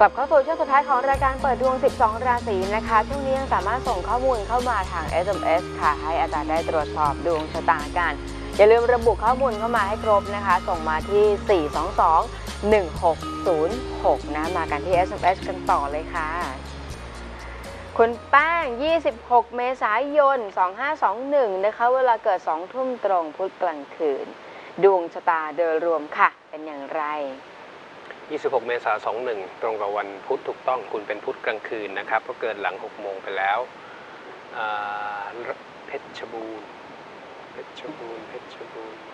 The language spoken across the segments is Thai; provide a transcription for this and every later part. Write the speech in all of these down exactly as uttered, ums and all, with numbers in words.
กลับเข้าสู่ช่วงสุดท้ายของรายการเปิดดวงสิบสองราศีนะคะช่วงนี้ยังสามารถส่งข้อมูลเข้ามาทาง เอส เอ็ม เอส ค่ะให้อาจารย์ได้ตรวจสอบดวงชะตากันอย่าลืมระบุข้อมูลเข้ามาให้ครบนะคะส่งมาที่สี่ สอง สอง หนึ่ง หก ศูนย์ หกนะมากันที่ เอส เอ็ม เอส กันต่อเลยค่ะคุณแป้งยี่สิบหกเมษายนสองห้าสองหนึ่งนะคะเวลาเกิดสองทุ่มตรงพุธกลางคืนดวงชะตาโดยรวมค่ะเป็นอย่างไรยี่สิบหกเมษายนสองหนึ่งตรงกับวันพุธถูกต้องคุณเป็นพุธกลางคืนนะครับเพราะเกิดหลังหกโมงไปแล้วเพชรบูรณ์เพชรบูรณ์เพชรบูรณ์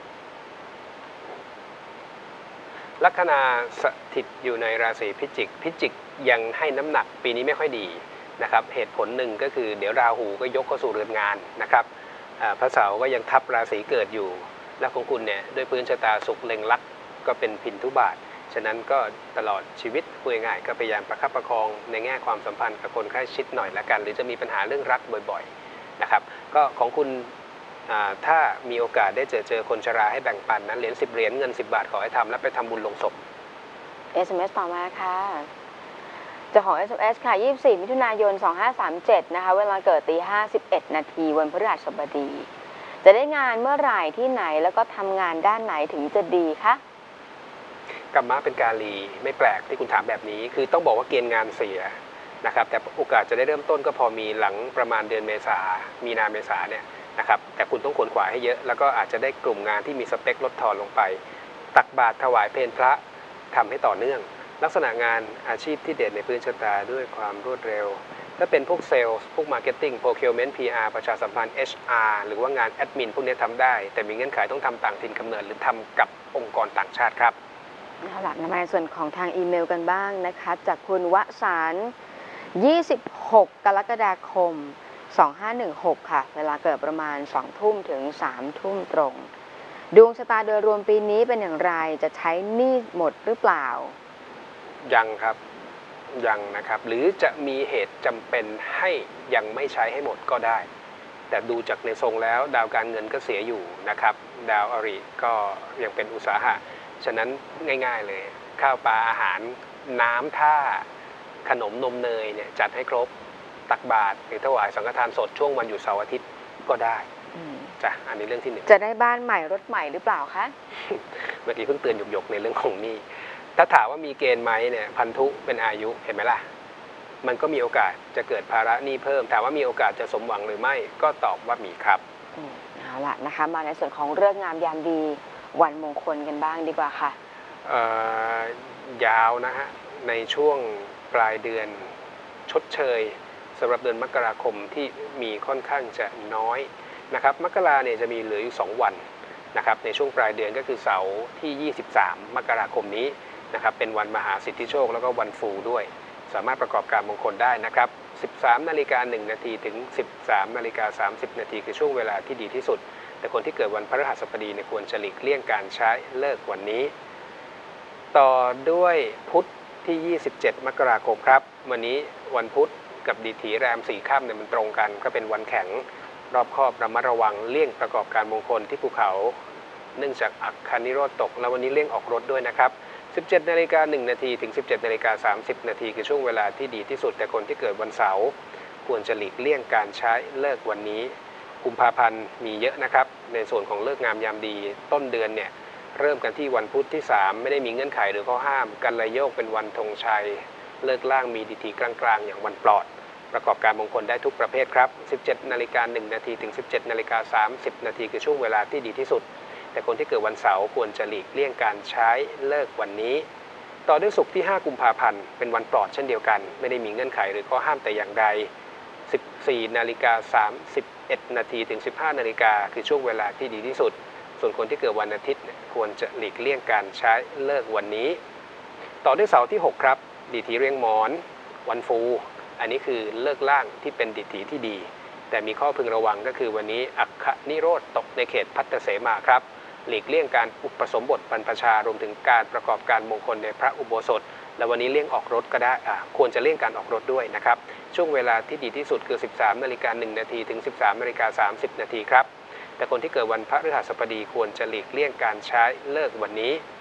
ลัคนาสถิตอยู่ในราศีพิจิกพิจิกยังให้น้ำหนักปีนี้ไม่ค่อยดีนะครับเหตุผลหนึ่งก็คือเดี๋ยวราหูก็ยกเข้าสู่เรือนงานนะครับพระเสาร์ก็ยังทับราศีเกิดอยู่และของคุณเนี่ยด้วยพื้นชะตาสุขเล็งลักก็เป็นพินทุบาทฉะนั้นก็ตลอดชีวิตพูดง่ายๆก็พยายามประคับประคองในแง่ความสัมพันธ์กับคนใกล้ชิดหน่อยละกันหรือจะมีปัญหาเรื่องรักบ่อยๆนะครับก็ของคุณถ้ามีโอกาสได้เจอเจอคนชราให้แบ่งปันนั้นเหรียญสิบเหรียญเงินสิบบาทขอให้ทำแล้วไปทำบุญลงศพเอส เอ็ม เอส ต่อมาค่ะเจ้าของ เอส เอ็ม เอส ค่ะยี่สิบสี่มิถุนายนสองห้าสามเจ็ดนะคะเวลาเกิดตีห้าสิบเอ็ดนาทีวันพฤหัสบดีจะได้งานเมื่อไหร่ที่ไหนแล้วก็ทำงานด้านไหนถึงจะดีคะกรรมะเป็นกาลีไม่แปลกที่คุณถามแบบนี้คือต้องบอกว่าเกณฑ์งานเสียนะครับแต่โอกาสจะได้เริ่มต้นก็พอมีหลังประมาณเดือนเมษามีนาเมษาเนี่ยนะครับแต่คุณต้องขวนขวายให้เยอะแล้วก็อาจจะได้กลุ่มงานที่มีสเปคลดทอนลงไปตักบาตรถวายเพลพระทำให้ต่อเนื่องลักษณะงานอาชีพที่เด่นในพื้นชะตาด้วยความรวดเร็วถ้าเป็นพวกเซลล์พวกมาร์เก็ตติ้งโปรคิวเมนต์ พี อาร์ ประชาสัมพันธ์ เอช อาร์ หรือว่างานแอดมินพวกนี้ทำได้แต่มีเงื่อนไขต้องทำต่างถิ่นกำเนิดหรือทำกับองค์กรต่างชาติครับเอาล่ะในส่วนของทางอีเมลกันบ้างนะคะจากคุณวสานยี่สิบหกกรกฎาคมสองห้าหนึ่งหกค่ะเวลาเกิดประมาณสองทุ่มถึงสามทุ่มตรงดวงชะตาโดยรวมปีนี้เป็นอย่างไรจะใช้หนี้หมดหรือเปล่ายังครับยังนะครับหรือจะมีเหตุจำเป็นให้ยังไม่ใช้ให้หมดก็ได้แต่ดูจากในทรงแล้วดาวการเงินก็เสียอยู่นะครับดาวอริก็ยังเป็นอุตสาหะฉะนั้นง่ายๆเลยข้าวปลาอาหารน้ำท่าขนมนมเนยเนี่ยจัดให้ครบตักบาตรหรือถวายสังฆทานสดช่วงวันหยุดเสาร์อาทิตย์ก็ได้จ้ะอันนี้เรื่องที่หนึ่งจะได้บ้านใหม่รถใหม่หรือเปล่าคะเมื่อกี้เพิ่งเตือนหยกๆในเรื่องของหนี้ถ้าถามว่ามีเกณฑ์ไหมเนี่ยพันธุเป็นอายุเห็นไหมล่ะมันก็มีโอกาสจะเกิดภาระหนี้เพิ่มถามว่ามีโอกาสจะสมหวังหรือไม่ก็ตอบว่ามีครับเอาล่ะนะคะมาในส่วนของเรื่องงามยามดีวันมงคลกันบ้างดีกว่าค่ะยาวนะฮะในช่วงปลายเดือนชดเชยสำหรับเดือนมกราคมที่มีค่อนข้างจะน้อยนะครับมกราเนี่ยจะมีเหลืออยู่สองวันนะครับในช่วงปลายเดือนก็คือเสาร์ที่ยี่สิบสามมกราคมนี้นะครับเป็นวันมหาสิทธิโชคแล้วก็วันฟูด้วยสามารถประกอบการมงคลได้นะครับสิบสามนาฬิกาหนึ่งนาทีถึงสิบสามนาฬิกาสามสิบนาทีคือช่วงเวลาที่ดีที่สุดแต่คนที่เกิดวันพฤหัสบดีเนี่ยควรจะหลีกเลี่ยงการใช้เลิกวันนี้ต่อด้วยพุธที่ยี่สิบเจ็ดมกราคมครับวันนี้วันพุธกับดิถีแรมสี่ค่ำเนี่ยมันตรงกันก็เป็นวันแข็งรอบคอบระมัดระวังเลี่ยงประกอบการมงคลที่ภูเขาเนื่องจากอัคคนิโรธตกแล้ววันนี้เลี่ยงออกรถด้วยนะครับสิบเจ็ดนาฬิกาหนึ่งนาทีถึงสิบเจ็ดนาฬิกาสามสิบนาทีคือช่วงเวลาที่ดีที่สุดแต่คนที่เกิดวันเสาร์ควรจะหลีกเลี่ยงการใช้เลิกวันนี้กุมภาพันธ์มีเยอะนะครับในส่วนของเลิกงามยามดีต้นเดือนเนี่ยเริ่มกันที่วันพุธที่สามไม่ได้มีเงื่อนไขหรือข้อห้ามกันระโยกเป็นวันธงชัยเลิกล่างมีดิถีกลางๆอย่างวันปลอดประกอบการมงคลได้ทุกประเภทครับสิบเจ็ดนาฬิกาหนึ่งนาทีถึงสิบเจ็ดนาฬิกาสามสิบนาทีคือช่วงเวลาที่ดีที่สุดแต่คนที่เกิดวันเสาร์ควรจะหลีกเลี่ยงการใช้เลิกวันนี้ต่อด้วยศุกร์ที่ห้ากุมภาพันธ์เป็นวันปลอดเช่นเดียวกันไม่ได้มีเงื่อนไขหรือข้อห้ามแต่อย่างใดสิบสี่นาฬิกาสามสิบเอ็ดนาทีถึงสิบห้านาฬิกาคือช่วงเวลาที่ดีที่สุดส่วนคนที่เกิดวันอาทิตย์ควรจะหลีกเลี่ยงการใช้เลิกวันนี้ต่อด้วยเสาร์ที่หกครับดิถีเรียงหมอนวันฟูอันนี้คือเลิกล่างที่เป็นดิถีที่ดีแต่มีข้อพึงระวังก็คือวันนี้อัคคนิโรธตกในเขตพัตตเสมาครับหลีกเลี่ยงการอุปสมบทบรรพชารวมถึงการประกอบการมงคลในพระอุโบสถและวันนี้เลี่ยงออกรถก็ได้ควรจะเลี่ยงการออกรถด้วยนะครับช่วงเวลาที่ดีที่สุดคือสิบสามนาฬิกาหนึ่งนาทีถึงสิบสามนาฬิกาสามสิบนาทีครับแต่คนที่เกิดวันพฤหัสบดีควรจะหลีกเลี่ยงการใช้เลิกวันนี้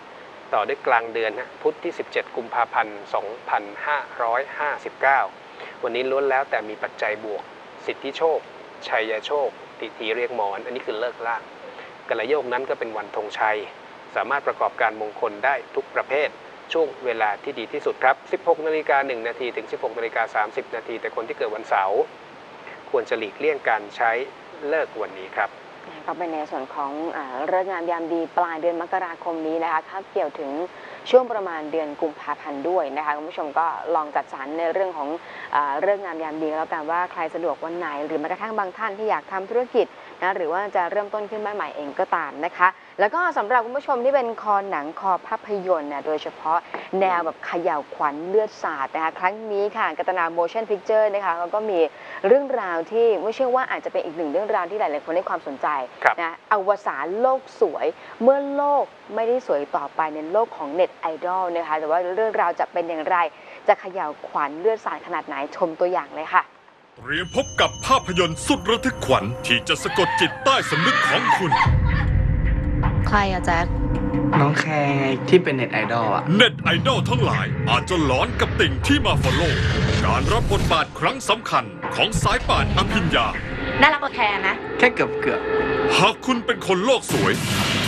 ต่อด้วยกลางเดือนนะพุธที่สิบเจ็ดกุมภาพันธ์สองพันห้าร้อยห้าสิบเก้าวันนี้ล้วนแล้วแต่มีปัจจัยบวกสิทธิโชคชัยโชคติถีเรียงหมอนอันนี้คือเลิกล่างกระโยกนั้นก็เป็นวันธงชัยสามารถประกอบการมงคลได้ทุกประเภทช่วงเวลาที่ดีที่สุดครับ สิบหกนาฬิกาหนึ่งนาทีถึง สิบหกนาฬิกาสามสิบนาทีแต่คนที่เกิดวันเสาร์ควรจะหลีกเลี่ยงการใช้เลิกวันนี้ครับก็เป็นในส่วนของฤกษ์งามยามดีปลายเดือนมกราคมนี้นะคะคาบเกี่ยวถึงช่วงประมาณเดือนกุมภาพันธ์ด้วยนะคะคุณผู้ชมก็ลองจัดสรรในเรื่องของฤกษ์งามยามดีแล้วกันว่าใครสะดวกวันไหนหรือแม้กระทั่งบางท่านที่อยากทำธุรกิจนะหรือว่าจะเริ่มต้นขึ้นบ้านใหม่เองก็ตามนะคะแล้วก็สำหรับคุณผู้ชมที่เป็นคอหนังคอภาพยนตร์เนี่ยโดยเฉพาะแนวแบบเขย่าวขวัญเลือดสาดนะคะครั้งนี้ค่ะกัตนา motion picture นะคะเขาก็มีเรื่องราวที่ไม่เชื่อว่าอาจจะเป็นอีกหนึ่งเรื่องราวที่หลายๆคนให้ความสนใจนะอวสานโลกสวยเมื่อโลกไม่ได้สวยต่อไปในโลกของเน็ตไอดอลนะคะแต่ว่าเรื่องราวจะเป็นอย่างไรจะเขย่าวขวัญเลือดสาดขนาดไหนชมตัวอย่างเลยค่ะเตรียมพบกับภาพยนตร์สุดระทึกขวัญที่จะสะกดจิตใต้สำนึกของคุณใครอะแจ็คน้องแคร์ไงที่เป็นเน็ตไอดอลอะเน็ตไอดอลทั้งหลายอาจจะหลอนกับติ่งที่มาฟอลโล่การรับบทบาทครั้งสำคัญของสายป่านอภิญญาได้รับบทแคร์นะแค่เกือบเกือบหากคุณเป็นคนโลกสวย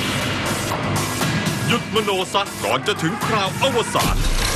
หยุดมโนซะก่อนจะถึงคราวอวสาน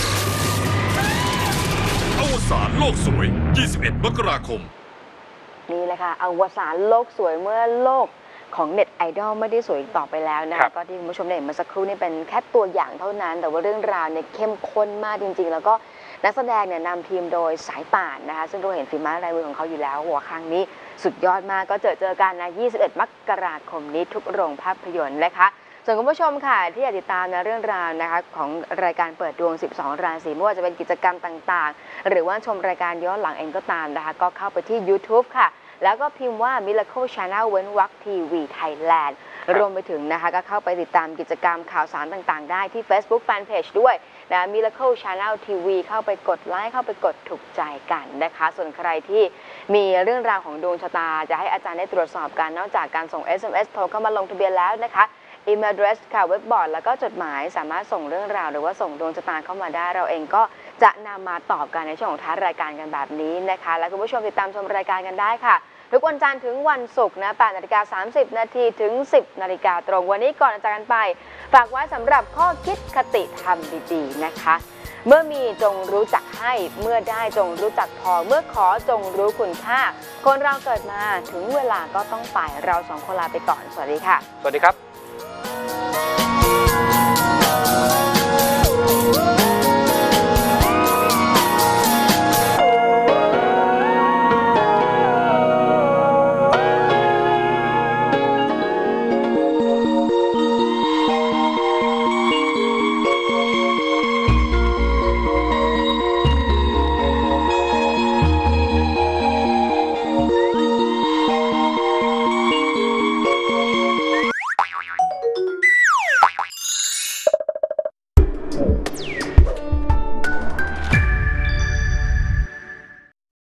อวสานโลกสวยยี่สิบเอ็ดมกราคมนี่แหละค่ะอวสานโลกสวยเมื่อโลกของเน็ตไอดอลไม่ได้สวยต่อไปแล้วนะก็ที่คุณผู้ชมได้เห็นเมื่อสักครู่นี่เป็นแค่ตัวอย่างเท่านั้นแต่ว่าเรื่องราวเนี่ยเข้มข้นมากจริงๆแล้วก็นักแสดงเนี่ยนำทีมโดยสายป่านนะคะซึ่งเราเห็นฝีไม้ลายมือของเขาอยู่แล้วหัวครั้งนี้สุดยอดมากก็เจอเจอกันนะยี่สิบเอ็ดมกราคมนี้ทุกโรงภาพยนตร์นะคะส่วนคุณผู้ชมค่ะที่อยากติดตามนะเรื่องราวนะคะของรายการเปิดดวงสิบสองราศีไม่ว่าจะเป็นกิจกรรมต่างๆหรือว่าชมรายการย้อนหลังเองก็ตามนะคะก็เข้าไปที่ YouTube ค่ะแล้วก็พิมพ์ว่า Miracle Channel เว้นวรรคทีวีไทยแลนด์รวมไปถึงนะคะก็เข้าไปติดตามกิจกรรมข่าวสารต่างๆได้ที่ Facebook Fanpage ด้วยนะ Miracle Channel ที วี เข้าไปกดไลค์เข้าไปกดถูกใจกันนะคะส่วนใครที่มีเรื่องราวของดวงชะตาจะให้อาจารย์ได้ตรวจสอบกันนอกจากการส่ง เอส เอ็ม เอส โทรเข้ามาลงทะเบียนแล้วนะคะอีเมล address ค่ะเว็บบอร์ดแล้วก็จดหมายสามารถส่งเรื่องราวหรือว่าส่งดวงชะตาเข้ามาได้เราเองก็จะนำมาตอบกันในช่วงของท้ายรายการกันแบบนี้นะคะและคุณผู้ชมติดตามชมรายการกันได้ค่ะทุกวันจันทร์ถึงวันศุกร์นะแปดนาฬิกาสามสิบนาทีถึงสิบนาฬิกาตรงวันนี้ก่อนจากกันไปฝากไว้สำหรับข้อคิดคติธรรมดีๆนะคะเมื่อมีจงรู้จักให้เมื่อได้จงรู้จักพอเมื่อขอจงรู้คุณค่าคนเราเกิดมาถึงเวลาก็ต้องไปเราสองคนลาไปก่อนสวัสดีค่ะสวัสดีครับ